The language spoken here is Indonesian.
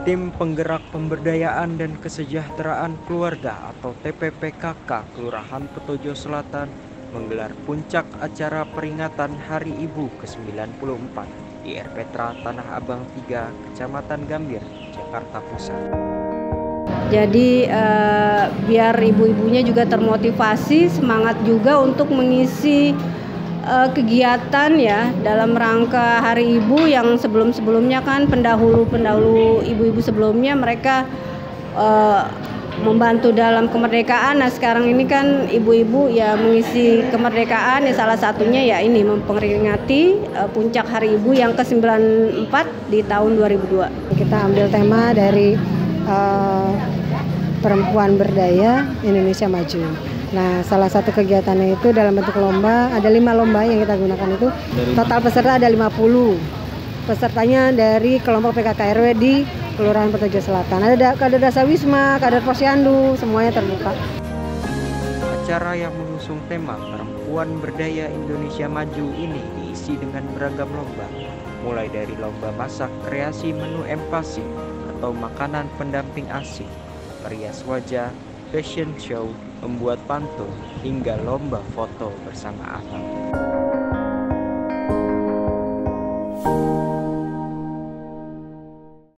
Tim Penggerak Pemberdayaan dan Kesejahteraan Keluarga atau TPPKK Kelurahan Petojo Selatan menggelar puncak acara peringatan Hari Ibu ke-94 di Erpetra Tanah Abang 3, Kecamatan Gambir, Jakarta Pusat. Jadi biar ibu-ibunya juga termotivasi, semangat juga untuk mengisi kegiatan ya dalam rangka Hari Ibu yang sebelum-sebelumnya kan pendahulu ibu-ibu sebelumnya mereka membantu dalam kemerdekaan. Nah sekarang ini kan ibu-ibu ya mengisi kemerdekaan ya, salah satunya ya ini memperingati puncak Hari Ibu yang ke-94 di tahun 2002. Kita ambil tema dari Perempuan Berdaya Indonesia Maju. Nah, salah satu kegiatannya itu dalam bentuk lomba, ada 5 lomba yang kita gunakan itu. Total peserta ada 50. Pesertanya dari kelompok PKK RW di Kelurahan Petojo Selatan. Ada kader Dasar Wisma, kader Posyandu, semuanya terbuka. Acara yang mengusung tema Perempuan Berdaya Indonesia Maju ini diisi dengan beragam lomba, mulai dari lomba masak kreasi menu empasi atau makanan pendamping ASI, perias wajah, fashion show, membuat pantun, hingga lomba foto bersama alam.